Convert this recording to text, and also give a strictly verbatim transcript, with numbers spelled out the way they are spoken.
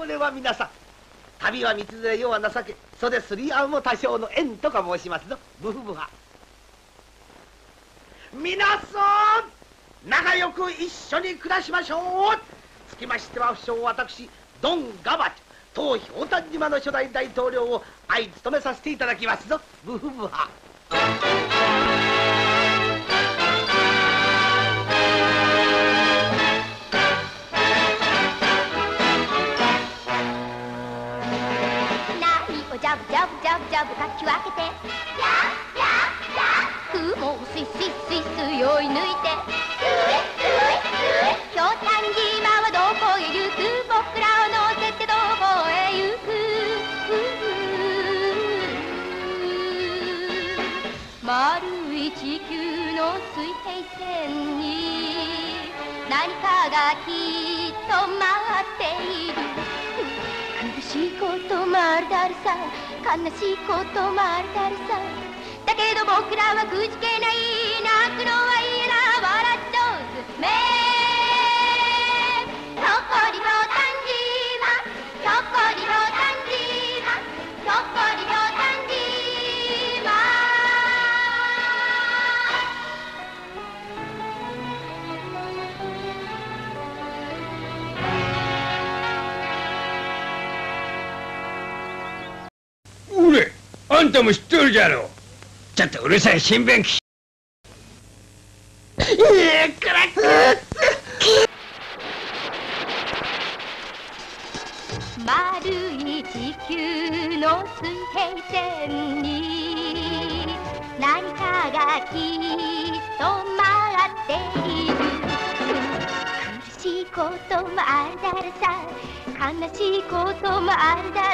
れは皆さん、旅は道連れ世は情け、袖すり合うも多少の縁とか申しますぞ。ブフブハ。皆さん仲良く一緒に暮らしましょう。つきましては不詳私ドン・ガバチ当氷炭島の初代大統領を相務めさせていただきますぞ。ブフブハ。 ジャブジャブジャブジャブかき分けて、ジャブジャブジャブ雲をスイスイスイスい追い抜いて、ひょうたん島はどこへ行く、僕らを乗せてどこへ行く。丸い地球の水平線に何かがきっと待っている。苦しいこともあるだるさ、悲しいこともあるだるさ。だけど僕らはくじけない、泣くのはいいな、笑っちゃうめひょっこりひょうたん島、ひょっこりひょうたん島、ひょっこりひょうたん島。 うれ、あんたも知ってるじゃろう。ちょっとうるさい新聞記。えー、からく丸い地球の水平線に何かがきっと待っている。苦しいこともあるだるさ、悲しいこともあるだ